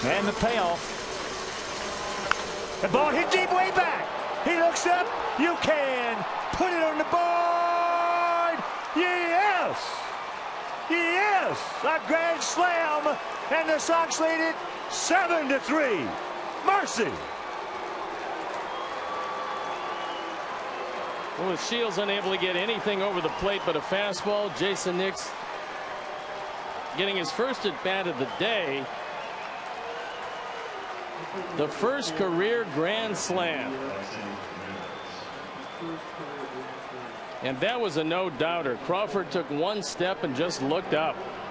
And the payoff. The ball hit deep way back. He looks up. You can put it on the board. Yes. Yes. A grand slam. And the Sox lead it 7-3. Mercy. Well, with Shields unable to get anything over the plate but a fastball, Jason Nix getting his first at bat of the day. The first career grand slam. And that was a no-doubter. Crawford took one step and just looked up.